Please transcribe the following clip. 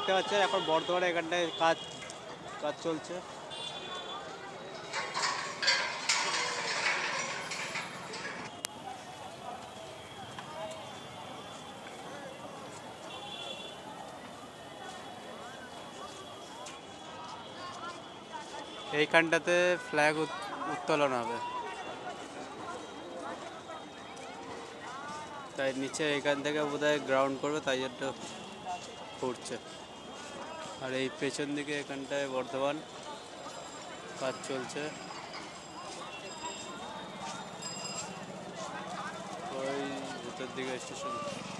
দেখতে পাচ্ছেন এখন বর্ধমানে এখানটায় কাজ চলছে। এইখানটাতে ফ্ল্যাগ উত্তোলন হবে, তাই নিচে এখান থেকে বোধহয় গ্রাউন্ড করবে, তাই জন্য করছে। আর এই পেছন দিকে এখানটায় বর্ধমান কাজ চলছে। ওই ভিতর দিকে স্টেশন।